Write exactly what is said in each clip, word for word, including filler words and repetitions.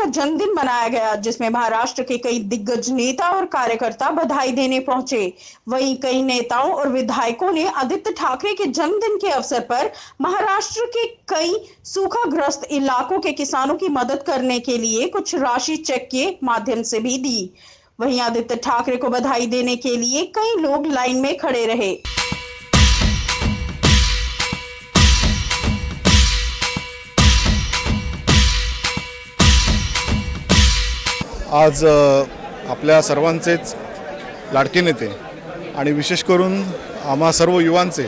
का जन्मदिन मनाया गया, जिसमें महाराष्ट्र के कई दिग्गज नेता और कार्यकर्ता बधाई देने पहुंचे। वहीं कई नेताओं और विधायकों ने आदित्य ठाकरे के जन्मदिन के अवसर पर महाराष्ट्र के कई सूखाग्रस्त इलाकों के किसानों की मदद करने के लिए कुछ राशि चेक के माध्यम से भी दी। वहीं आदित्य ठाकरे को बधाई देने के लिए कई लोग लाइन में खड़े रहे। आज आपल्या सर्वांचेच लाडके नेते आणि विशेष करून आम्हा सर्व युवांचे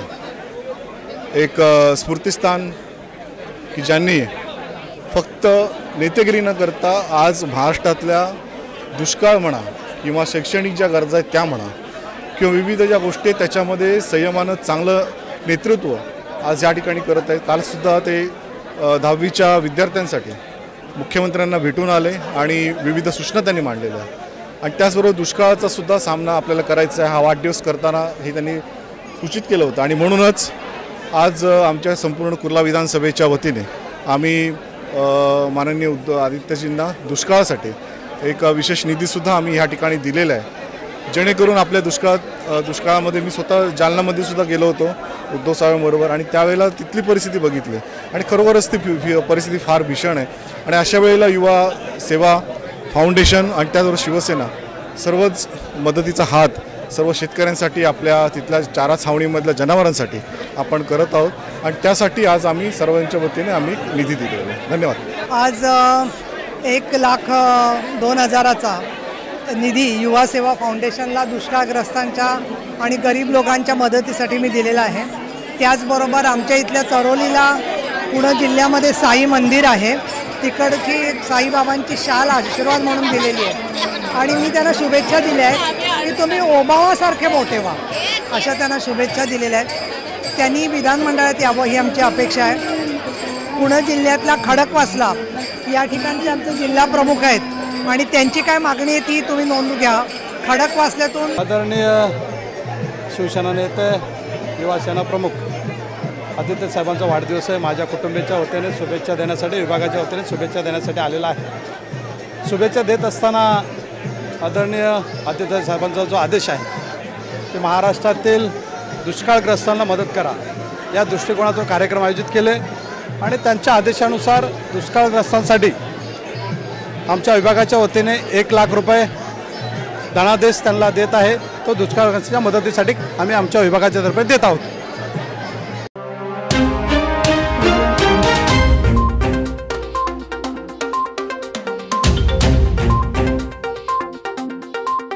एक स्फूर्तिस्थान की ज्यांनी फक्त नेतेगिरी न करता आज महाराष्ट्रातल्या दुष्काळ म्हणा किंवा शैक्षणिक ज्या गरजा आहेत त्या म्हणा किंवा विविध ज्या गोष्टी आहेत त्याच्यामध्ये संयमानं चांगलं नेतृत्व आज या ठिकाणी करत आहेत। कालसुद्धा ते दहावीच्या विद्यार्थ्यांसाठी मुख्यमंत्र्यांना भेटून आले आणि विविध सूचना त्यांनी मांडलेल्या आहेत आणि त्याचबरोबर दुष्काळाचा सुद्धा सामना आपल्याला करायचा आहे। हा वाढदिवस करताना हे त्यांनी सूचित केलं होतं आणि म्हणूनच आज आमच्या संपूर्ण कुर्ला विधानसभेच्या वतीने आम्ही माननीय उद्धव आदित्यजींना दुष्काळासाठी एक विशेष निधीसुद्धा आम्ही ह्या ठिकाणी दिलेला आहे, जेणेकरून आपल्या दुष्काळात दुष्काळामध्ये मी स्वतः जालन्यामध्ये सुद्धा गेलो होतो उद्धव साहेबांबरोबर आणि त्यावेळेला तिथली परिस्थिती बघितली आणि खरोखरच ती परिस्थिती फार भीषण आहे आणि अशा वेळेला युवा सेवा फाउंडेशन आणि त्याचबरोबर शिवसेना सर्वच मदतीचा हात सर्व शेतकऱ्यांसाठी आपल्या तिथल्या चारा छावणीमधल्या जनावरांसाठी आपण करत आहोत आणि त्यासाठी आज आम्ही सर्वांच्या वतीने आम्ही निधी दिलेला आहे। धन्यवाद। आज एक लाख दोन हजाराचा निधी युवा सेवा फाउंडेशनला दुष्काळग्रस्तांच्या आणि गरीब लोकांच्या मदतीसाठी मी दिलेला आहे। त्याचबरोबर आमच्या इथल्या चरोलीला पुणे जिल्ह्यामध्ये साई मंदिर आहे, तिकडची साईबाबांची शाल आशीर्वाद म्हणून दिलेली आहे आणि मी त्यांना शुभेच्छा दिल्या आहेत की तुम्ही ओबामासारखे मोठे व्हा, अशा त्यांना शुभेच्छा दिलेल्या आहेत। त्यांनी विधानमंडळात यावं ही आमची अपेक्षा आहे। पुणे जिल्ह्यातला खडकवासला या ठिकाणचे आमचे जिल्हा प्रमुख आहेत आणि त्यांची काय मागणी आहे ती तुम्ही नोंद घ्या। खडकवासल्यातून आदरणीय शिवसेना नेते युवा सेना प्रमुख आदित्य साहेबांचा वाढदिवस आहे। माझ्या कुटुंबियाच्या वतीने शुभेच्छा देण्यासाठी विभागाच्या वतीने शुभेच्छा देण्यासाठी आलेला आहे। शुभेच्छा देत असताना आदरणीय आदित्य साहेबांचा जो आदेश आहे की महाराष्ट्रातील दुष्काळग्रस्तांना मदत करा या दृष्टिकोनातून कार्यक्रम आयोजित केले आणि त्यांच्या आदेशानुसार दुष्काळग्रस्तांसाठी आमच्या विभागाच्या वतीने एक लाख रुपये धनादेश त्यांना देत आहे। तो दुष्काळग्रस्तांच्या मदतीसाठी आम्ही आमच्या विभागाच्या तर्फे देत आहोत।